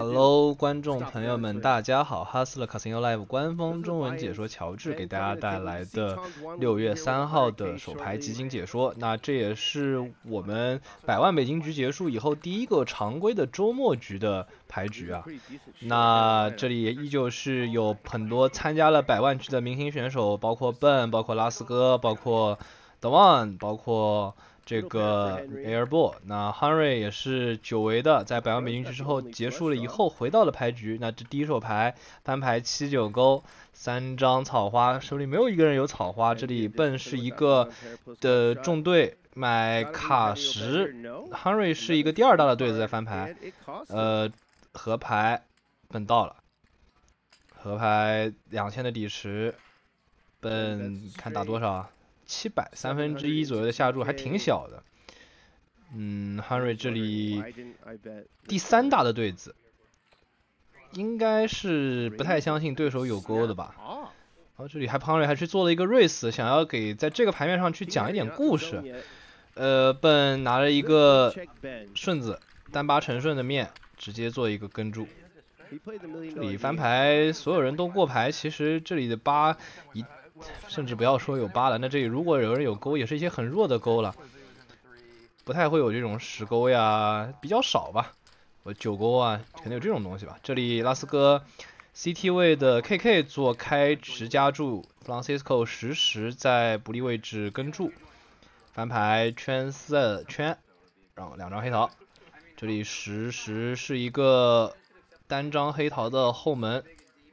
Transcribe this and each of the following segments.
Hello，观众朋友们，大家好！哈斯勒 Casino Live 官方中文解说乔治给大家带来的6月3号的首排集锦解说。那这也是我们百万美金局结束以后第一个常规的周末局的牌局啊。那这里依旧是有很多参加了百万局的明星选手，包括 Ben， 包括拉斯哥，包括 The One， 包括这个 Airball， 那 Henry 也是久违的，在百万美金局之后结束了以后回到了牌局。那这第一手牌翻牌7-9勾，3张草花，手里没有一个人有草花。这里笨是一个的重队买卡10 ，Henry 是一个第二大的队子在翻牌，合牌笨到了，合牌2000的底池，笨看打多少啊？700，三分之一左右的下注还挺小的。Henry 这里第三大的对子，应该是不太相信对手有勾的吧。然后这里Henry还去做了一个 raise， 想要给在这个牌面上去讲一点故事。笨拿了一个顺子单八成顺的面，直接做一个跟注。这里翻牌所有人都过牌，其实这里的8甚至不要说有8了，那这里如果有人有勾，也是一些很弱的勾了，不太会有这种10勾呀，比较少吧。我9勾啊，可能有这种东西吧。这里拉斯哥 CT 位的 KK 做开10加注 ，Francisco 10在不利位置跟注，翻牌圈4圈，然后2张黑桃。这里10是一个单张黑桃的后门。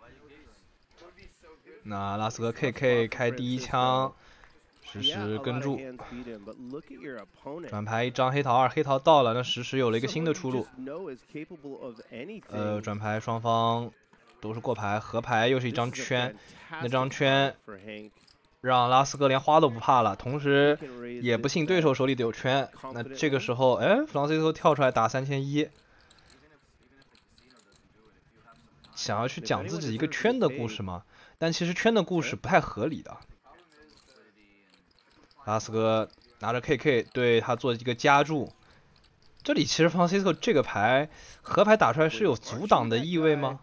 那拉斯哥 KK 开第一枪，10跟注，转牌1张黑桃2，黑桃到了，那10有了一个新的出路。转牌双方都是过牌，合牌又是一张圈，那张圈让拉斯哥连花都不怕了，同时也不信对手手里有圈。那这个时候，弗朗西斯科跳出来打3100，想要去讲自己一个圈的故事吗？但其实圈的故事不太合理的。拉斯哥拿着 KK 对他做一个加注，这里其实 Francisco 这个牌合牌打出来是有阻挡的意味吗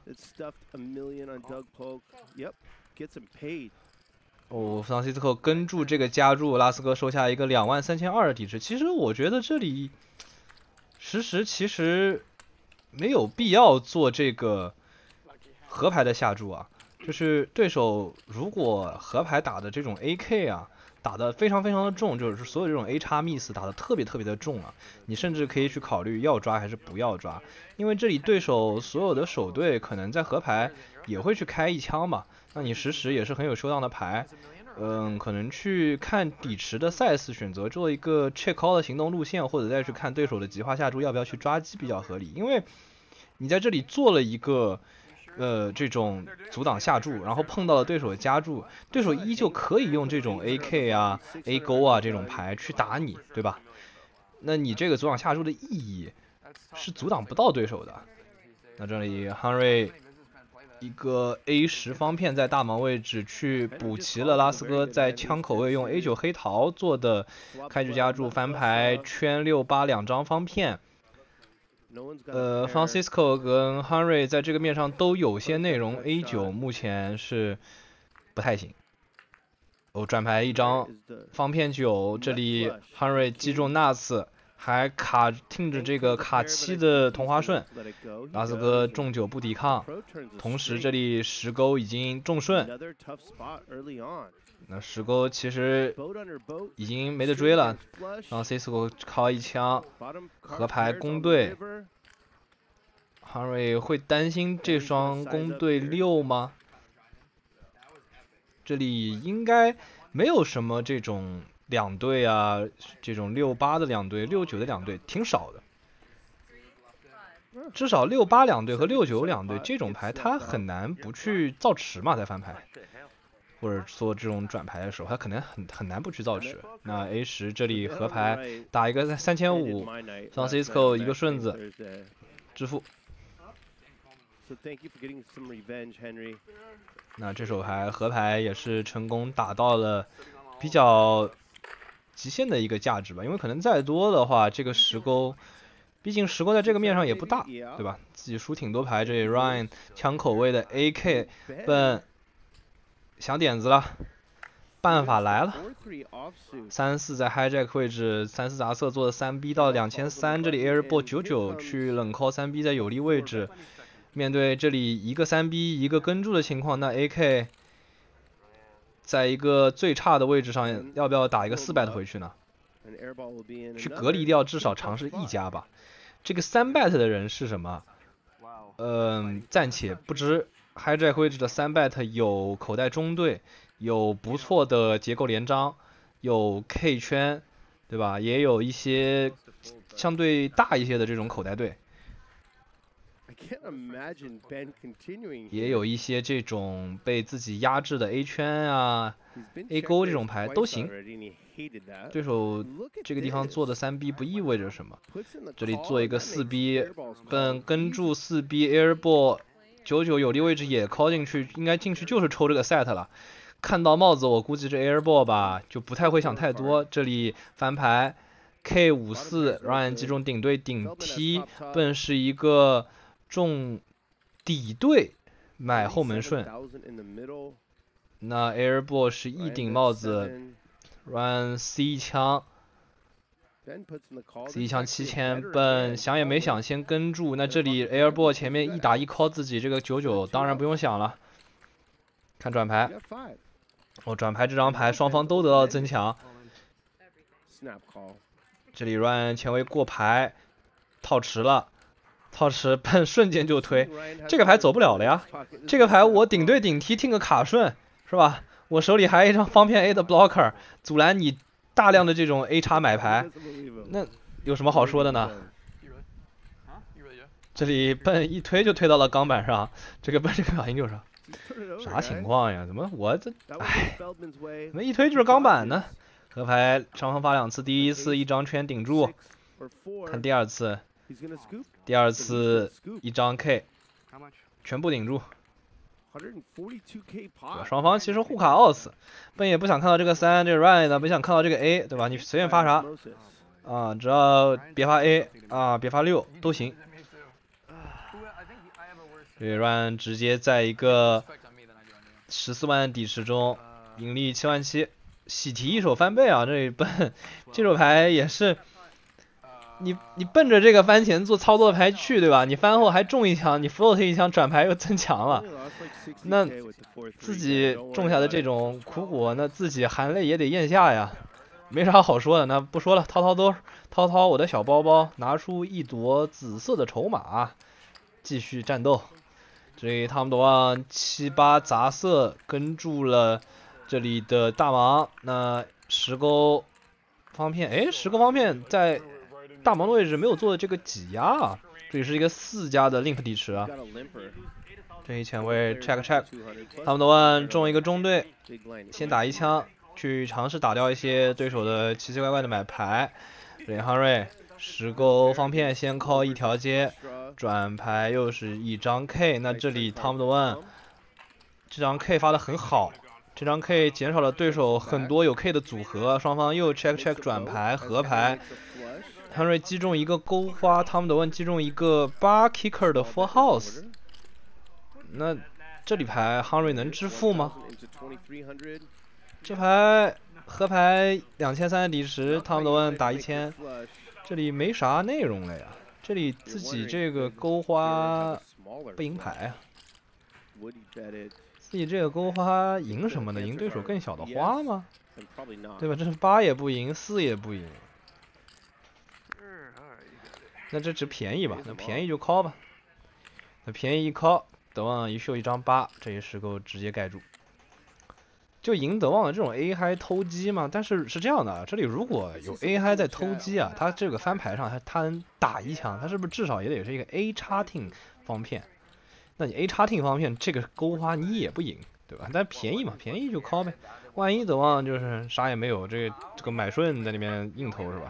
？Francisco 跟注这个加注，拉斯哥收下一个23200的底池。其实我觉得这里10其实没有必要做这个合牌的下注啊。就是对手如果合牌打的这种 AK 啊，打的非常非常的重，就是所有这种 A 叉 miss 打的特别特别的重啊，你甚至可以去考虑要抓还是不要抓，因为这里对手所有的手队可能在合牌也会去开一枪嘛，那你10也是很有收档的牌，可能去看底池的赛事选择做一个 check call 的行动路线，或者再去看对手的极化下注要不要去抓鸡比较合理，因为你在这里做了一个这种阻挡下注，然后碰到了对手的加注，对手依旧可以用这种 AK 啊、A 勾啊这种牌去打你，对吧？那你这个阻挡下注的意义是阻挡不到对手的。那这里 Henry 一个 A10方片在大盲位置去补齐了拉斯哥在枪口位用 A9 黑桃做的开局加注翻牌圈6、8两张方片。Francisco 跟 Henry 在这个面上都有些内容 ，A9 目前是不太行。转牌1张方片9，这里 Henry 击中 Nuts， 还卡听着这个卡7的同花顺，拉斯哥中9不抵抗，同时这里10勾已经中顺。那10勾其实已经没得追了，让 Cisco 靠一枪合牌攻队。Henry 会担心这双攻队6吗？这里应该没有什么这种两队啊，这种6-8的两队、6-9的两队挺少的。至少6-8两队和6-9两队这种牌，它很难不去造池嘛，在翻牌。或者做这种转牌的时候，他可能很难不去造池。那 A10这里合牌打一个3500，Francisco 一个顺子支付。那这手牌合牌也是成功打到了比较极限的一个价值吧，因为可能再多的话，这个10勾毕竟石膏在这个面上也不大，对吧？自己输挺多牌，这里 Ryan 枪口位的 AK 笨想点子了，办法来了。3-4在 hijack 位置，3-4杂色做的3B 到2300，这里 airball 99去冷 call 3B 在有利位置。面对这里一个3B 一个跟注的情况，那 AK 在一个最差的位置上，要不要打一个4bet 回去呢？去隔离掉，至少尝试1加吧。这个3bet 的人是什么？暂且不知。hijack 位置的3bet 有口袋中队，有不错的结构连张，有 K 圈，对吧？也有一些相对大一些的这种口袋队。也有一些这种被自己压制的 A 圈啊、A 勾这种牌都行。对手这个地方做的3B 不意味着什么，这里做一个4B， 本跟住4B airball 99有利位置也 call 进去，应该进去就是抽这个 set 了。看到帽子，我估计这 airball 吧就不太会想太多。这里翻牌 K54 Ryan 击中顶对顶踢，笨是一个中底对买后门顺，那 airball 是一顶帽子 ，Ryan C 枪 ，C 枪7000，笨想也没想先跟住，那这里 airball 前面一打一 call 自己这个99，当然不用想了，看转牌，转牌这张牌双方都得到增强，这里 Ryan 前卫过牌，套池了。套池笨瞬间就推，这个牌走不了了呀。这个牌我顶对顶踢听个卡顺是吧？我手里还有一张方片 A 的 blocker， 阻拦你大量的这种 A 叉买牌，那有什么好说的呢？这里笨一推就推到了钢板上，这个笨这个反应就是啥情况呀？怎么我这哎，怎么一推就是钢板呢？合牌双方发2次，第一次一张圈顶住，看第二次。第二次一张 K， 全部顶住。双方其实互卡 OS， 笨也不想看到这个3，这个 Ryan 呢不想看到这个 A， 对吧？你随便发啥啊，只要别发 A 啊，别发6都行。这 Ryan 直接在一个14万底池中盈利77000，喜提一手翻倍啊！这笨这手牌也是。你奔着这个翻前做操作牌去，对吧？你翻后还中一枪，你 float 一枪转牌又增强了，那自己种下的这种苦果，那自己含泪也得咽下呀，没啥好说的。那不说了，掏我的小包包，拿出一朵紫色的筹码，继续战斗。这里汤姆德旺7、8杂色跟住了这里的大盲，那石钩方片，石钩方片在。大盲的位置没有做的这个挤压啊，这里是一个4加的 limp 底池啊。这一前卫 check， 他们的万中一个中队，先打一枪去尝试打掉一些对手的奇奇怪怪的买牌。这汉瑞石钩方片先靠一条街，转牌又是一张 K， 那这里 Tom 的 One 这张 K 发的很好。这张 K 减少了对手很多有 K 的组合，双方又 check 转牌合牌。汉瑞击中一个勾花，汤姆德问击中一个8 kicker 的 full house， 那这里牌汉瑞能支付吗？这牌合牌2300底池，汤姆德问打1000，这里没啥内容了呀。这里自己这个勾花不赢牌啊，自己这个勾花赢什么呢？赢对手更小的花吗？对吧？这是8也不赢，4也不赢。那这只便宜吧，那便宜就 call 吧，那便宜一 call， 德旺一秀一张8，这一石钩直接盖住，就赢德旺的这种 A 嗨偷鸡嘛。但是是这样的，这里如果有 A 嗨在偷鸡啊，他这个翻牌上他能打一枪，他是不是至少也得是一个 A 叉 ting 方片？那你 A 叉 ting 方片这个勾花你也不赢，对吧？但便宜嘛，便宜就 call 呗。万一德旺就是啥也没有，这个买顺在那边硬投是吧？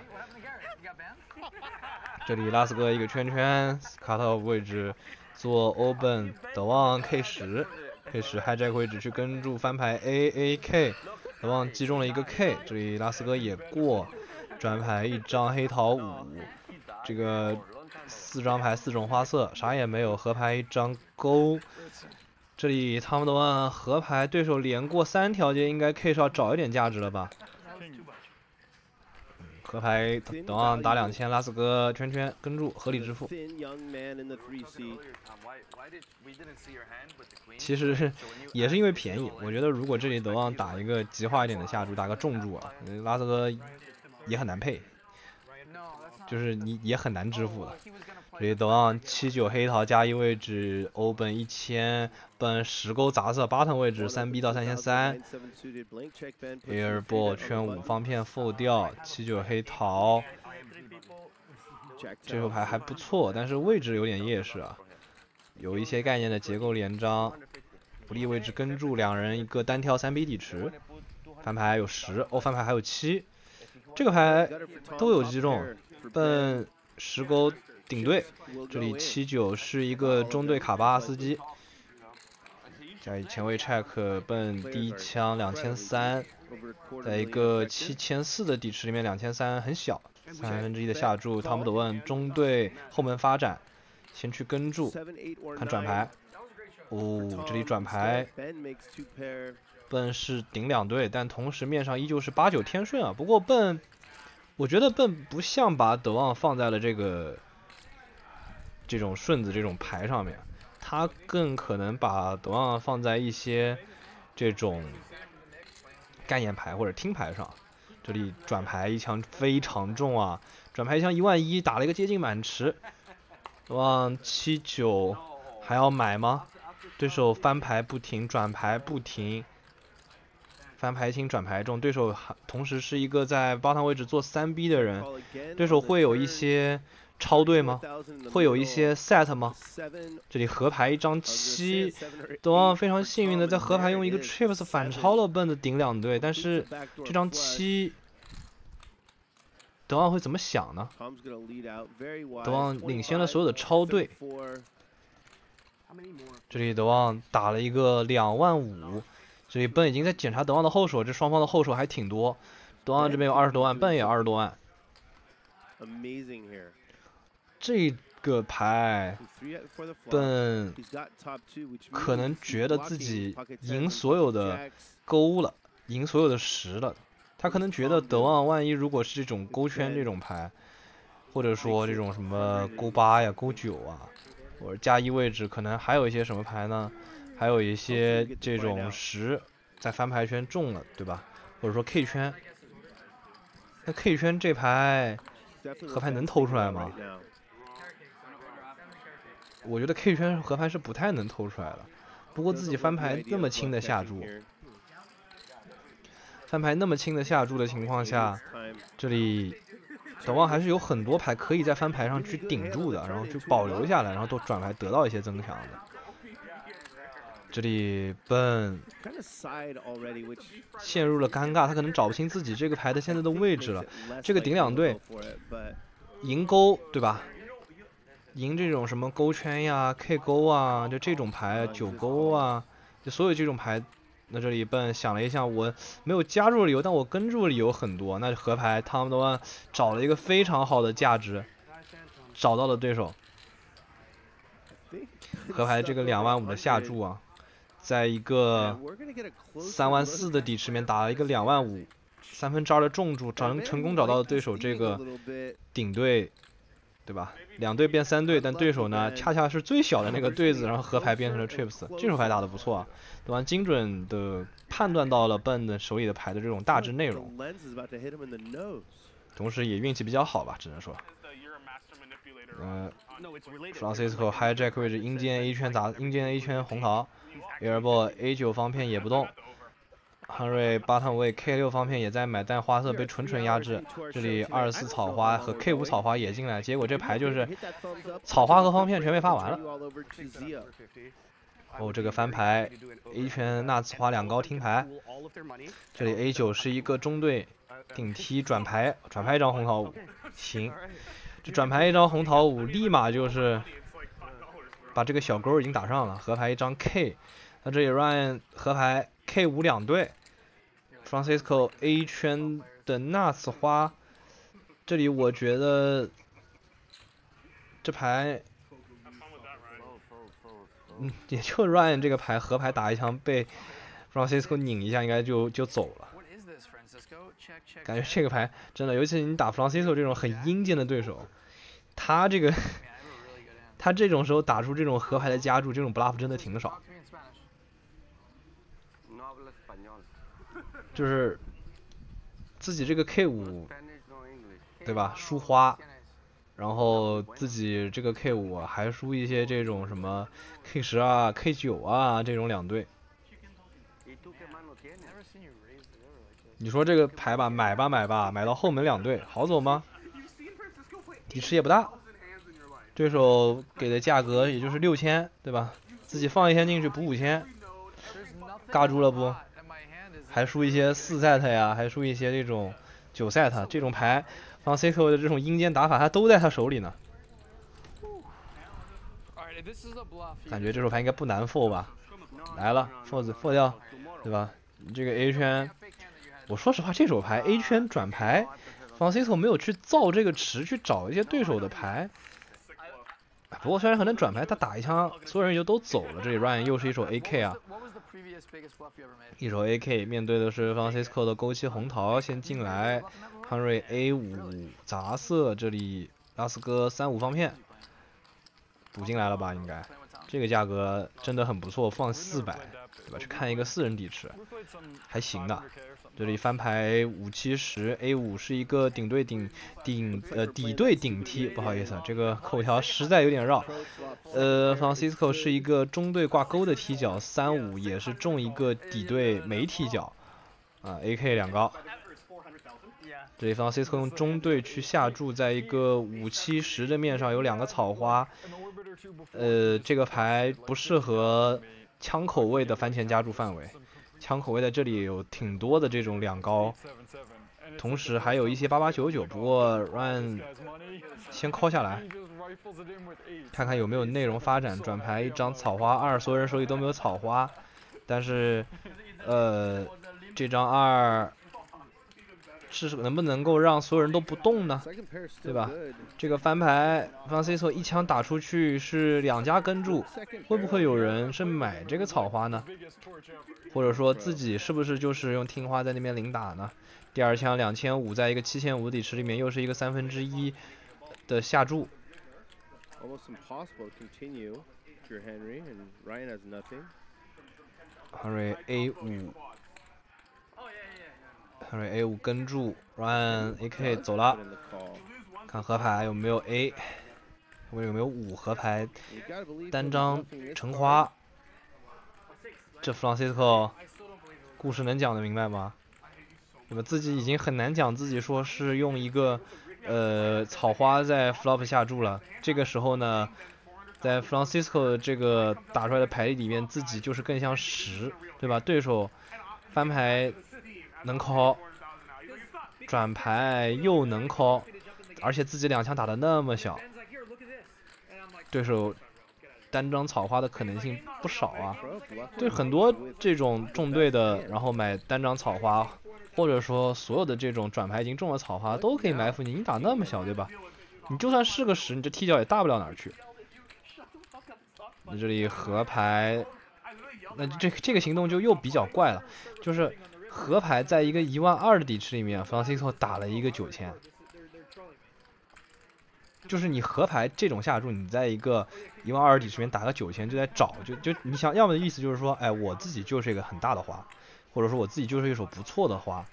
这里拉斯哥一个圈圈 ，cut off 位置做 open， 德旺 K10 hijack 位置去跟住翻牌 AAK， 德旺击中了一个 K， 这里拉斯哥也过，转牌一张黑桃5，这个 4张牌4种花色，啥也没有，合牌一张勾。这里他们的话合牌，对手连过3条街，应该 K 是要找一点价值了吧？合牌等望打2000，拉斯哥圈圈跟住合理支付。其实也是因为便宜，我觉得如果这里德望打一个极化一点的下注，打个重注啊，拉斯哥也很难配，就是你也很难支付的。这里德望79黑桃加1位置，欧本1000，本10勾杂色 bottom 位置3B 到33。Air ball 圈5方片 fold 掉79黑桃，这手牌还不错，但是位置有点劣势啊，有一些概念的结构连张，不利位置跟住2人一个单挑3B 底池，翻牌有10，翻牌还有7，这个牌都有击中，笨10勾顶对，这里79是一个中队卡巴斯基，在前卫 check 笨第一枪2300，在一个7400的底池里面2300很小，1/3的下注，汤姆德问中队后门发展，先去跟住，看转牌，这里转牌，笨是顶2队，但同时面上依旧是8、9天顺啊，不过笨，我觉得笨不像把德望放在了这种顺子这种牌上面，他更可能把德望放在一些这种概念牌或者听牌上。这里转牌一枪非常重啊，转牌一枪11000，打了一个接近满池。德望79还要买吗？对手翻牌不停，转牌不停，翻牌轻转牌重，对手同时是一个在bottom位置做3B 的人，对手会有一些超对吗？会有一些 set 吗？这里合牌一张7，德望非常幸运的在合牌用一个 trips 反超了笨的顶2队，但是这张7，德望会怎么想呢？德望领先了所有的超对，这里德望打了一个25000，这里笨已经在检查德望的后手，这双方的后手还挺多，德望这边有20多万，笨也20多万。这个牌，笨可能觉得自己赢所有的勾了，赢所有的10了。他可能觉得德望万一如果是这种勾圈这种牌，或者说这种什么勾8呀、勾9啊，或者加1位置，可能还有一些什么牌呢？还有一些这种10在翻牌圈中了，对吧？或者说 K 圈，那 K 圈这牌合牌能偷出来吗？我觉得 K 圈合牌是不太能偷出来的，不过自己翻牌那么轻的下注，的情况下，这里德望还是有很多牌可以在翻牌上去顶住的，然后去保留下来，然后都转牌得到一些增强的。这里笨陷入了尴尬，他可能找不清自己这个牌的现在的位置了。这个顶2队赢勾对吧？赢这种什么勾圈呀、K 勾啊，就这种牌9勾啊，就所有这种牌。那这里笨想了一下，我没有加入理由，但我跟住理由很多。那合牌汤姆德万找了一个非常好的价值，找到了对手。合牌这个25000的下注啊，在一个34000的底池面打了一个25000，2/3的重注，成功找到了对手这个顶对，对吧？2队变3队，但对手呢恰恰是最小的那个对子，然后合牌变成了 trips， 这手牌打得不错啊，对吧？精准的判断到了笨的手里的牌的这种大致内容，同时也运气比较好吧，只能说。Francisco hijack 位置阴间 A 圈阴间 A 圈红桃 ，airball A9 方片也不动。汉瑞bottom位 K6 方片也在买，但花色被纯压制。这里24草花和 K5草花也进来，结果这牌就是草花和方片全被发完了。这个翻牌 A 圈纳兹花2高听牌，这里 A9 是一个中队顶踢转牌一张红桃5，行，这转牌一张红桃5，立马就是把这个小勾已经打上了，合牌一张 K， 那这里 Ryan 合牌 K5 2队。Francisco A 圈的纳斯花，这里我觉得这牌，也就 Ryan 这个牌河牌打一枪被 Francisco 拧一下，应该就走了。感觉这个牌真的，尤其你打 Francisco 这种很阴间的对手，他这个他这种时候打出这种河牌的加注，这种 bluff 真的挺少。就是自己这个 K5，对吧？输花，然后自己这个 K5还输一些这种什么 K10啊、K9啊这种两对。你说这个牌吧，买吧，买到后门两对，好走吗？底池也不大，对手给的价格也就是6000，对吧？自己放1000进去补5000，尬住了不？还输一些4 set 呀，还输一些这种9 set， 这种牌，Francisco 的这种阴间打法，他都在他手里呢。感觉这手牌应该不难 fold 吧？来了 ，fold 掉，对吧？这个 A 圈，我说实话，这手牌 A 圈转牌 ，Francisco 没有去造这个池，去找一些对手的牌。不过虽然很能转牌，他打一枪，所有人就都走了。这里 Ryan 又是一手 AK 啊，一手 AK 面对的是 Francisco 的勾七红桃，先进来，康瑞 A5 杂色，这里拉斯哥3-5方片补进来了吧？应该，这个价格真的很不错，放400，对吧？去看一个4人底池，还行的。这里翻牌5-7-10 A5 是一个底对顶踢，不好意思，这个口条实在有点绕。Francisco 是一个中对挂钩的踢脚，3-5也是中一个底对没踢脚，啊 AK 两高。这里 Francisco 用中对去下注，在一个5-7-10的面上有2个草花，这个牌不适合枪口位的翻前加注范围。枪口位在这里有挺多的这种两高，同时还有一些8899，不过 Ryan 先 call 下来，看看有没有内容发展。转牌一张草花2，所有人手里都没有草花，但是这张2是能不能够让所有人都不动呢？对吧？这个翻牌 Francisco 一枪打出去是2家跟注，会不会有人是买这个草花呢？或者说自己是不是就是用听花在那边领打呢？第2枪2500，在一个7500底池里面，又是一个1/3的下注。Henry A5。Henry A5 跟注 ，Ryan AK 走了，看河牌有没有 A， 有没有5河牌，单张橙花，这 Francisco 故事能讲得明白吗？那么自己已经很难讲自己说是用一个草花在 flop 下注了，这个时候呢，在 Francisco 的这个打出来的牌里面，自己就是更像10，对吧？对手翻牌能 call， 转牌又能 call， 而且自己2枪打得那么小，对手单张草花的可能性不少啊。对很多这种中对的，然后买单张草花，或者说所有的这种转牌已经中了草花，都可以埋伏你。你打那么小，对吧？你就算是个10，你这踢脚也大不了哪儿去。那这里河牌，那这个行动就又比较怪了，就是河牌在一个12000的底池里面 ，Francisco 打了一个9000。就是你河牌这种下注，你在一个12000底池里面打个9000，就在找，就你想要么的意思就是说，哎，我自己就是一个很大的花，或者说我自己就是一手不错的花。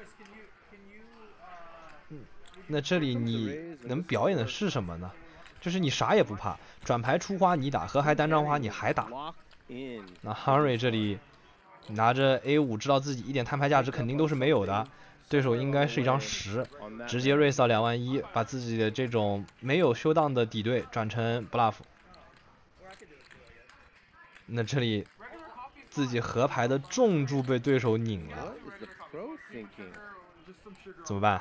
那这里你能表演的是什么呢？就是你啥也不怕，转牌出花你打，河牌单张花你还打。那 Henry 这里拿着 A5， 知道自己一点摊牌价值肯定都是没有的，对手应该是一张10，直接 raise 到21000，把自己的这种没有修档的底对转成 bluff。那这里自己河牌的重注被对手拧了，怎么办？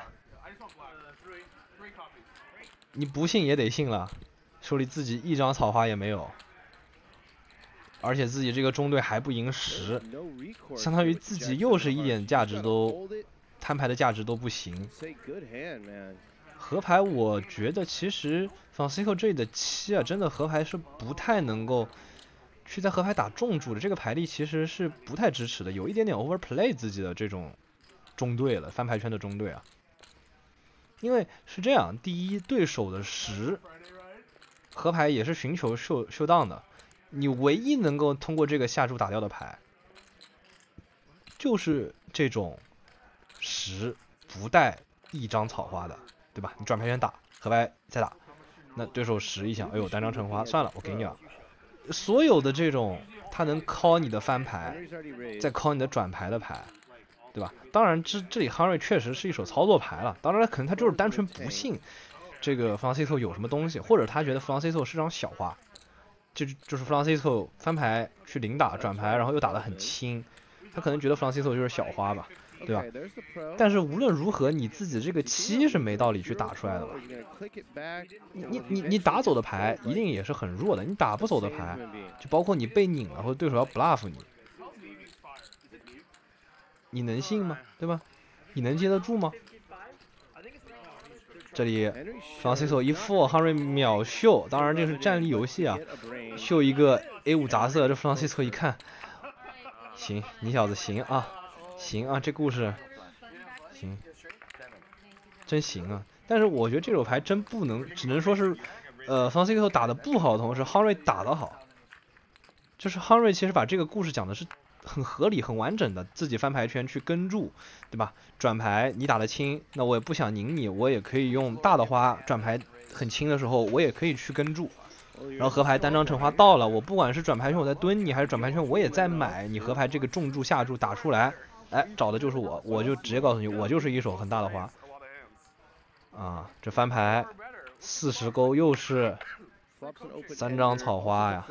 你不信也得信了，手里自己一张草花也没有，而且自己这个中队还不赢10，相当于自己又是一点价值都摊牌的价值都不行。 河牌我觉得其实 Francisco 这里的7啊，真的河牌是不太能够去在河牌打重注的，这个牌力其实是不太支持的，有一点点 overplay 自己的这种中队了，翻牌圈的中队啊。因为是这样，第一，对手的10河牌也是寻求秀档的，你唯一能够通过这个下注打掉的牌，就是这种10不带一张草花的，对吧？你转牌圈打，河牌再打，那对手10一想，哎呦单张橙花，算了，我给你了。所有的这种他能 call 你的翻牌，再 call 你的转牌的牌，对吧？当然这里 Henry 确实是一手操作牌了，当然可能他就是单纯不信这个 Francisco 有什么东西，或者他觉得 Francisco 是张小花，就是 Francisco 翻牌去零打转牌，然后又打得很轻，他可能觉得 Francisco 就是小花吧，对吧？但是无论如何，你自己这个7是没道理去打出来的吧？你打走的牌一定也是很弱的，你打不走的牌，就包括你被拧了或者对手要 bluff 你，你能信吗？对吧？你能接得住吗？这里 Francisco 一副 Henry 秒秀，当然这是战力游戏啊，秀一个 A5杂色，这 Francisco 一看，行，你小子行啊，行啊，这故事行，真行啊。但是我觉得这手牌真不能，只能说是Francisco 打的不好的同时 Henry 打得好，就是 Henry 其实把这个故事讲的是很合理、很完整的，自己翻牌圈去跟注，对吧？转牌你打得轻，那我也不想拧你，我也可以用大的花转牌很轻的时候，我也可以去跟注。然后河牌单张橙花到了，我不管是转牌圈我在蹲你，还是转牌圈我也在买你河牌这个重注下注打出来，哎，找的就是我就直接告诉你，我就是一手很大的花。啊，这翻牌40勾又是3张草花呀。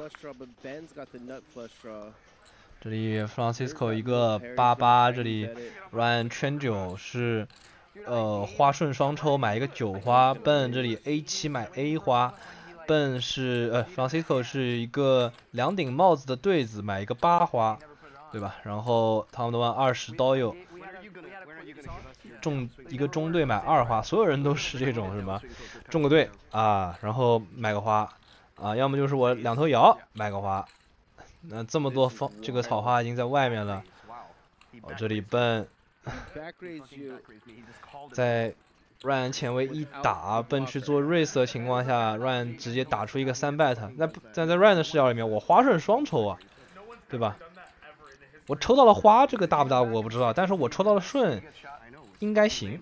这里 Francisco 一个88，这里 Ryan 圈9是花顺双抽买一个9花，笨这里 A7 买 A 花，笨是Francisco 是一个2顶帽子的对子买一个8花，对吧？然后他们的玩20刀友中一个中队买2花，所有人都是这种什么中个队啊，然后买个花啊，要么就是我2头摇买个花。那这么多这个草花已经在外面了，这里笨在 Ryan 前卫一打，笨去做 race 的情况下 ，Ryan 直接打出一个3 bet。那在 Ryan 的视角里面，我花顺双抽啊，对吧？我抽到了花，这个大不大我不知道，但是我抽到了顺，应该行，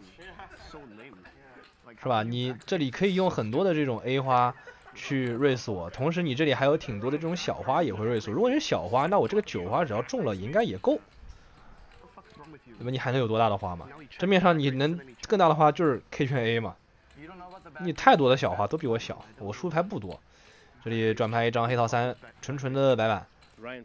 是吧？你这里可以用很多的这种 A 花去 raise 我，同时你这里还有挺多的这种小花也会 raise 我。如果是小花，那我这个9花只要中了，应该也够。那么你还能有多大的花嘛？这面上你能更大的花就是 K 圈 A 嘛？你太多的小花都比我小，我输牌不多。这里转牌一张黑桃3，纯纯的白板。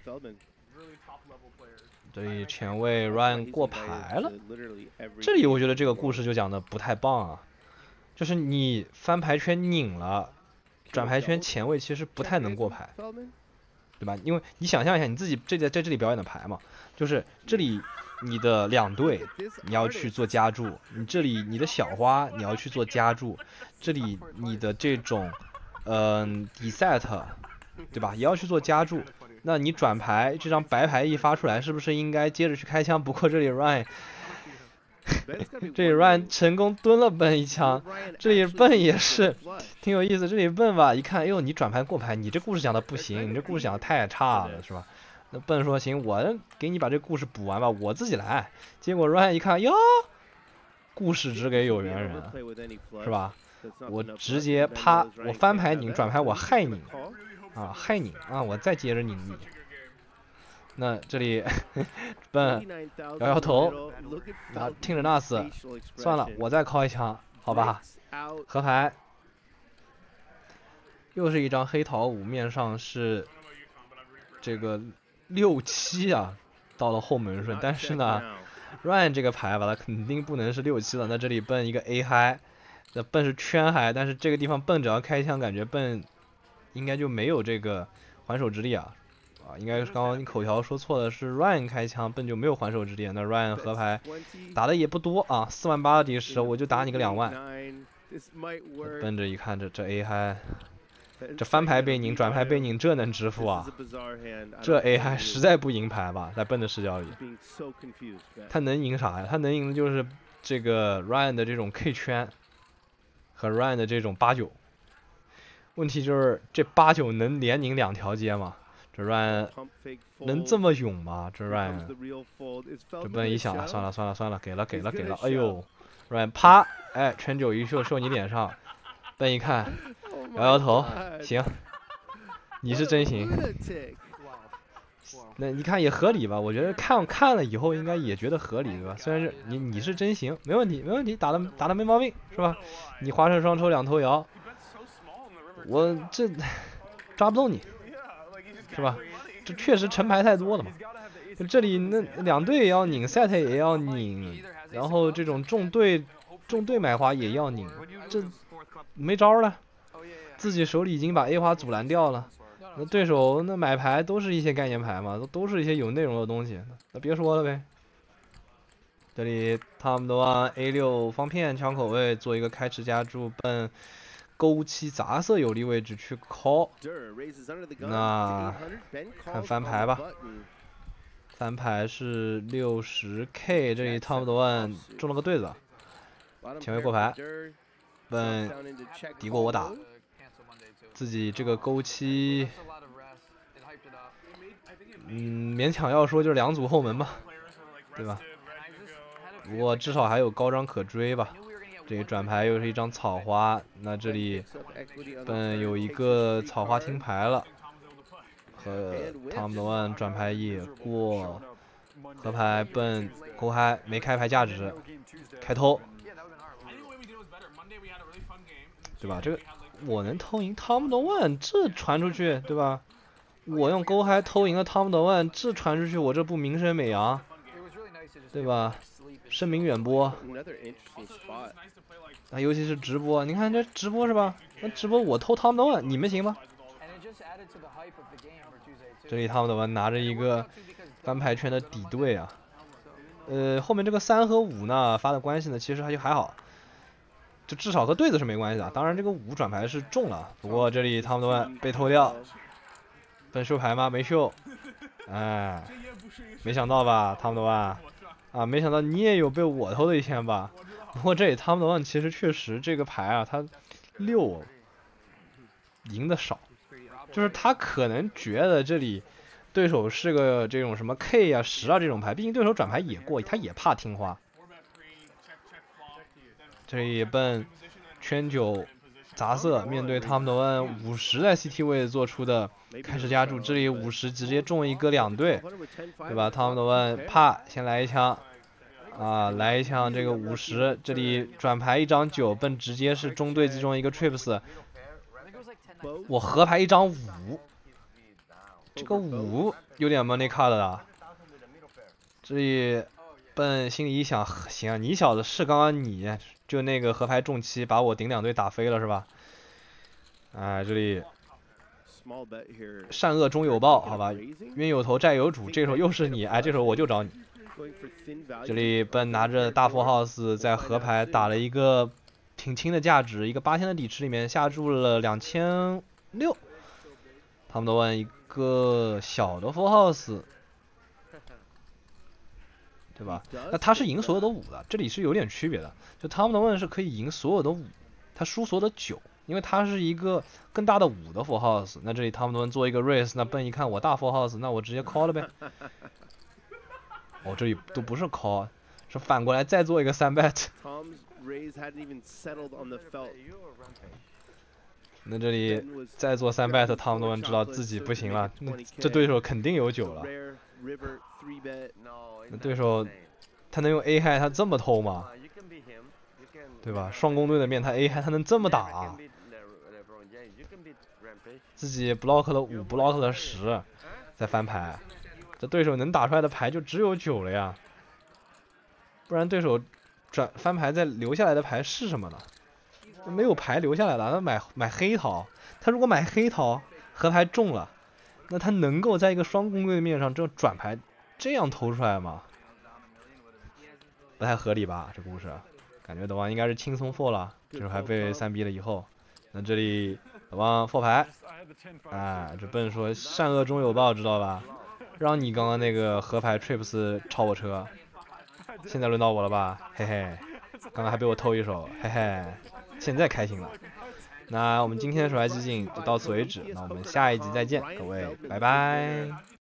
这里前卫 Ryan 过牌了。这里我觉得这个故事就讲的不太棒啊，就是你翻牌圈拧了。转牌圈前卫其实不太能过牌，对吧？因为你想象一下你自己在这里表演的牌嘛，就是这里你的2队你要去做加注，你这里你的小花你要去做加注，这里你的这种deset 对吧也要去做加注，那你转牌这张白牌一发出来，是不是应该接着去开枪？不过这里 Ryan 这里 Ryan 成功蹲了笨一枪，这里笨也是挺有意思。这里笨吧，一看，哎呦，你转牌过牌，你这故事讲的不行，你这故事讲的太差了，是吧？那笨说行，我给你把这故事补完吧，我自己来。结果 Ryan 一看，哟，故事只给有缘人，是吧？我直接啪，我翻牌拧转牌，我害你啊，害你啊，我再接着拧你。那这里笨摇摇头，啊，听着那死，算了，我再敲一枪，好吧？河牌，又是一张黑桃5，面上是这个6、7啊，到了后门顺，但是呢 ，Ryan 这个牌吧，它肯定不能是6、7了。那这里笨一个 A 嗨，那笨是圈嗨，但是这个地方笨只要开枪，感觉笨应该就没有这个还手之力啊。应该是刚刚你口条说错的是 Ryan 开枪，笨就没有还手之力。那 Ryan 河牌打的也不多啊，4万8的底10，我就打你个2万。 奔着一看这 A 嗨，这翻牌被拧，转牌被拧，这能支付啊？这 A 嗨实在不赢牌吧，在笨的视角里，他能赢啥呀？他能赢的就是这个 Ryan 的这种 K 圈和 Ryan 的这种8-9。问题就是这8-9能连拧2条街吗？这 Ryan 能这么勇吗？这 Ryan， 这笨一想啊，算了，给了，哎呦 ，Ryan 啪，哎，圈9一秀你脸上，笨一看，摇头，行，你是真行。那你看也合理吧？我觉得看了以后应该也觉得合理，对吧？虽然是你是真行，没问题，打的没毛病，是吧？你花式双抽2头摇，我这抓不动你，是吧？这确实成牌太多了嘛。这里那2队也要拧 ，set 也要拧，然后这种重队买花也要拧，这没招了。自己手里已经把 A 花阻拦掉了。那对手那买牌都是一些概念牌嘛，都是一些有内容的东西，那别说了呗。这里他们都按 A6 方片抢口位做一个开池加注，奔勾7杂色有利位置去 call。那看翻牌吧，翻牌是60K， 这里 Tom One 中了个对子，前卫过牌，奔敌过我打。自己这个勾7，勉强要说就是2组后门吧，对吧？不过至少还有高张可追吧。这个转牌又是一张草花，那这里有一个草花听牌了，和 Tom One 转牌也过，合牌奔勾嗨，没开牌价值，开偷，对吧？这个。我能偷赢 Tom One， 这传出去，对吧？我用勾嗨偷赢了 Tom One， 这传出去，我这不名声美扬，对吧？声名远播。啊，尤其是直播，你看这直播是吧？那直播我偷 Tom One， 你们行吗？这里 Tom One 拿着一个翻牌圈的底对啊，后面这个3和5呢发的关系呢，其实还好。就至少和对子是没关系的，当然这个5转牌是中了，不过这里Tom One被偷掉，分秀牌吗？没秀，哎，没想到吧Tom One，啊，没想到你也有被我偷的一天吧？不过这里Tom One其实确实这个牌啊，他6赢的少，就是他可能觉得这里对手是个这种什么 K 啊10啊这种牌，毕竟对手转牌也过，他也怕听花。这里奔圈9杂色，面对Tom One 50在 CT 位做出的开始加注，这里50直接中一个2队，对吧 ？Tom One 啪先来一枪，啊，来一枪这个50，这里转牌一张9，奔直接是中队击中一个 trips， 我合牌一张5，这个5有点 money card 的，这里奔心里一想，行，你小子是刚刚你。就那个合牌中7把我顶2队打飞了是吧？哎，这里善恶终有报，好吧，冤有头债有主，这时候又是你，哎，这时候我就找你。这里奔拿着大full house在合牌打了一个挺轻的价值，一个8000的底池里面下注了2600，他们都问一个小的full house。对吧？那他是赢所有的5的，这里是有点区别的。就Tom One是可以赢所有的5，他输所有的9，因为他是一个更大的5的full house。那这里Tom One做一个 raise， 那笨一看我大full house， 那我直接 call 了呗。哦，这里都不是 call， 是反过来再做一个3 bet。那这里再做3 bet，Tom One知道自己不行了，那这对手肯定有9了。那对手他能用 A 嗨他这么偷吗？对吧？双攻队的面他 A 嗨他能这么打啊？自己 block 了5 block 了10，再翻牌，这对手能打出来的牌就只有9了呀。不然对手翻牌再留下来的牌是什么呢？没有牌留下来了，他买黑桃，他如果买黑桃合牌中了，那他能够在一个双攻队的面上这转牌这样投出来吗？不太合理吧？这故事感觉德邦应该是轻松 4了，这时候还被3逼了以后，那这里德邦4牌，这笨说善恶终有报，知道吧？让你刚刚那个河牌 trips 超我车，现在轮到我了吧？嘿嘿，刚刚还被我偷一手，嘿嘿，现在开心了。那我们今天的手牌集锦就到此为止，那我们下一集再见，各位，拜拜。